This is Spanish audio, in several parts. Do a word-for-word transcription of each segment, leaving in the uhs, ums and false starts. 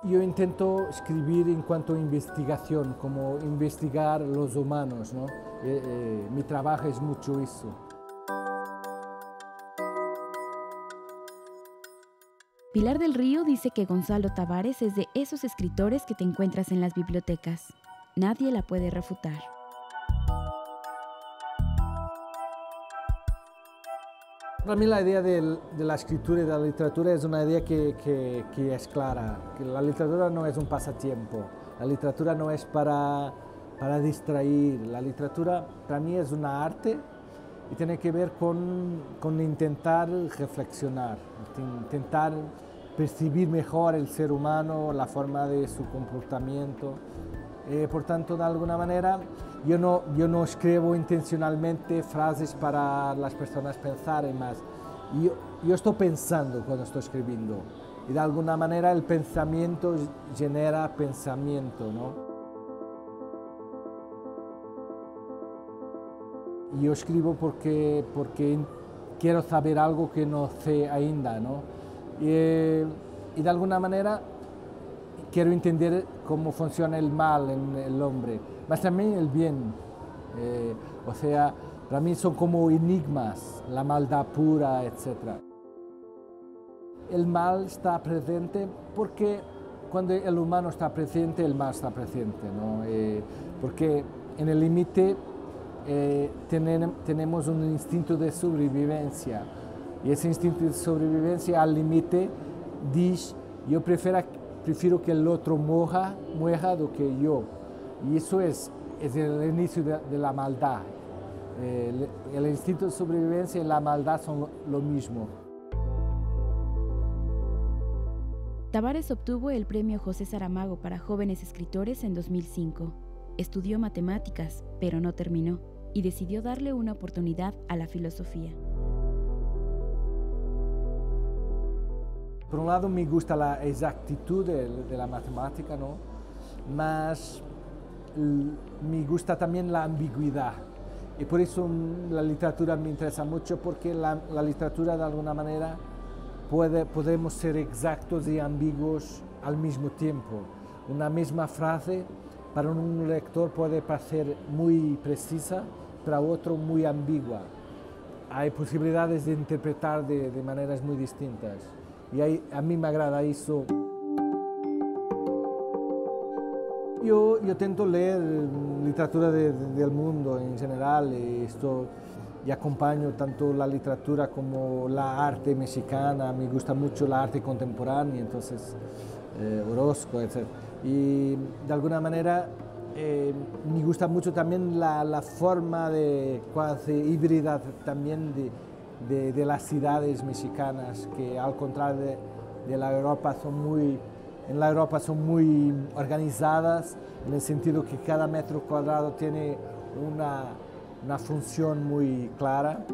Yo intento escribir en cuanto a investigación, como investigar los humanos, ¿no? Eh, eh, mi trabajo es mucho eso. Pilar del Río dice que Gonzalo Tavares es de esos escritores que te encuentras en las bibliotecas. Nadie la puede refutar. Para mí la idea de, de la escritura y de la literatura es una idea que, que, que es clara, que la literatura no es un pasatiempo, la literatura no es para, para distraer, la literatura para mí es una arte y tiene que ver con, con intentar reflexionar, intentar percibir mejor el ser humano, la forma de su comportamiento. Eh, por tanto, de alguna manera, yo no, yo no escribo intencionalmente frases para las personas pensar más. Yo, yo estoy pensando cuando estoy escribiendo y de alguna manera el pensamiento genera pensamiento, ¿no? Yo escribo porque, porque quiero saber algo que no sé ainda, ¿no? Y, y de alguna manera quiero entender cómo funciona el mal en el hombre, pero también el bien. Eh, o sea, para mí son como enigmas, la maldad pura, etcétera. El mal está presente porque cuando el humano está presente, el mal está presente, ¿no? Eh, porque en el límite eh, tener, tenemos un instinto de sobrevivencia y ese instinto de sobrevivencia al límite dice, yo prefiero Prefiero que el otro muera, muera do que yo. Y eso es, es el inicio de, de la maldad. El, el instinto de sobrevivencia y la maldad son lo, lo mismo. Tavares obtuvo el premio José Saramago para jóvenes escritores en dos mil cinco. Estudió matemáticas, pero no terminó, y decidió darle una oportunidad a la filosofía. Por un lado me gusta la exactitud de, de la matemática, ¿no? Mas me gusta también la ambigüedad. Y por eso la literatura me interesa mucho, porque la, la literatura de alguna manera puede, podemos ser exactos y ambiguos al mismo tiempo. Una misma frase para un lector puede parecer muy precisa, para otro muy ambigua. Hay posibilidades de interpretar de, de maneras muy distintas. Y ahí, a mí me agrada eso. Yo, yo intento leer literatura de, de, del mundo en general y, esto, y acompaño tanto la literatura como la arte mexicana. Me gusta mucho la arte contemporánea, entonces eh, Orozco, etcétera. Y de alguna manera eh, me gusta mucho también la, la forma de casi híbrida también de, De, de las ciudades mexicanas, que al contrario de, de la Europa son muy, en la Europa son muy organizadas, en el sentido que cada metro cuadrado tiene una, una función muy clara.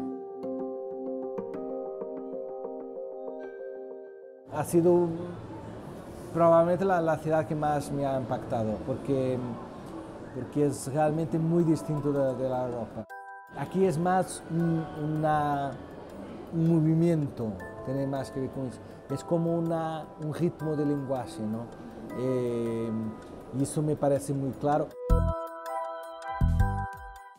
Ha sido probablemente la, la ciudad que más me ha impactado, porque, porque es realmente muy distinto de, de la Europa. Aquí es más un, una... un movimiento, tiene más que ver con eso. Es como una, un ritmo de lenguaje, ¿no? Eh, y eso me parece muy claro.